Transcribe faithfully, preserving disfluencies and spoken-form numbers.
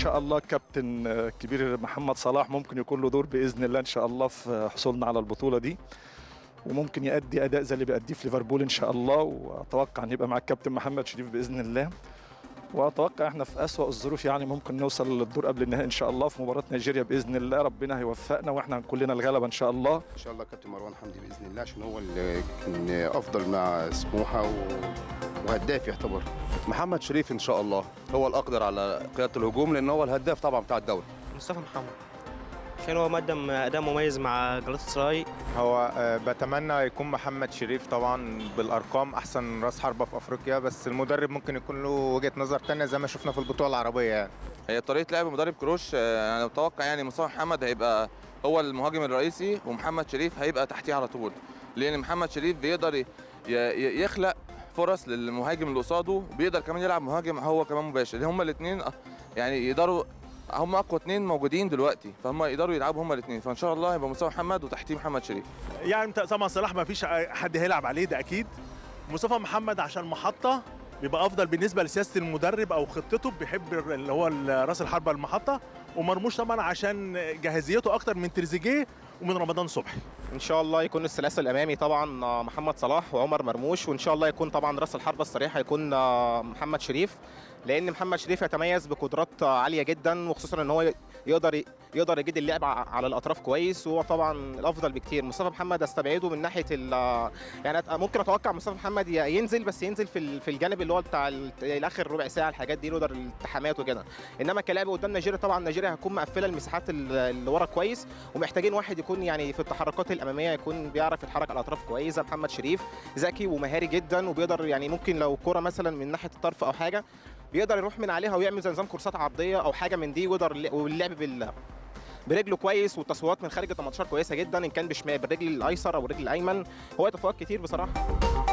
شاء الله الكابتن الكبير محمد صلاح ممكن يكون له دور باذن الله ان شاء الله في حصولنا على البطوله دي، وممكن يؤدي اداء زي اللي بيأديه في ليفربول ان شاء الله، واتوقع ان يبقى مع الكابتن محمد شريف باذن الله. واتوقع احنا في اسوأ الظروف يعني ممكن نوصل للدور قبل النهائي ان شاء الله في مباراه نيجيريا باذن الله، ربنا هيوفقنا واحنا كلنا الغلبه ان شاء الله. ان شاء الله كابتن مروان حمدي باذن الله، عشان هو اللي كان افضل مع سموحه و... وهداف يعتبر. محمد شريف ان شاء الله هو الاقدر على قياده الهجوم، لان هو الهداف طبعا بتاع الدوري. مصطفى محمد عشان هو مقدم اداء مميز مع جلاتا سراي. هو بتمنى يكون محمد شريف طبعا بالارقام احسن راس حربه في افريقيا، بس المدرب ممكن يكون له وجهه نظر ثانيه زي ما شفنا في البطوله العربيه. يعني هي طريقه لعب مدرب كروش، انا متوقع يعني مصطفى محمد هيبقى هو المهاجم الرئيسي، ومحمد شريف هيبقى تحتيه على طول، لان محمد شريف بيقدر يخلق فرص للمهاجم اللي قصاده، وبيقدر كمان يلعب مهاجم هو كمان مباشر. هما الاثنين يعني يقدروا، هم اقوى اثنين موجودين دلوقتي، فهم يقدروا يلعبوا هم الاثنين، فان شاء الله هيبقى مصطفى محمد وتحتيه محمد شريف. يعني طبعا صلاح ما فيش حد هيلعب عليه ده اكيد. مصطفى محمد عشان محطه بيبقى افضل بالنسبه لسياسه المدرب او خطته، بيحب اللي هو راس الحربه المحطه. ومرموش طبعا عشان جاهزيته اكتر من تريزيجيه ومن رمضان صبحي. ان شاء الله يكون الثلاثي الامامي طبعا محمد صلاح وعمر مرموش، وان شاء الله يكون طبعا راس الحربه الصريح هيكون محمد شريف، لان محمد شريف يتميز بقدرات عاليه جدا، وخصوصا ان هو يقدر يقدر يجيد اللعب على الاطراف كويس، وهو طبعا الافضل بكتير. مصطفى محمد استبعده من ناحيه يعني ممكن اتوقع مصطفى محمد ينزل، بس ينزل في في الجانب اللي هو بتاع الاخر ربع ساعه، الحاجات دي يقدر الالتحامات وكده. انما كلاعب قدام نيجيريا طبعا نيجيريا هتكون مقفله المساحات اللي ورا كويس، ومحتاجين واحد يكون يعني في التحركات الاماميه يكون بيعرف يتحرك على الاطراف كويس. محمد شريف ذكي ومهاري جدا، وبيقدر يعني ممكن لو كره مثلا من ناحيه الطرف او حاجه بيقدر يروح من عليها ويعمل زي نظام كورسات عرضيه او حاجه من دي، ويقدر واللعب بال برجله كويس، والتصويرات من خارج ال تمنتاشر كويسه جدا، ان كان بالرجل الايسر او الرجل الايمن. هو تفوق كتير بصراحه.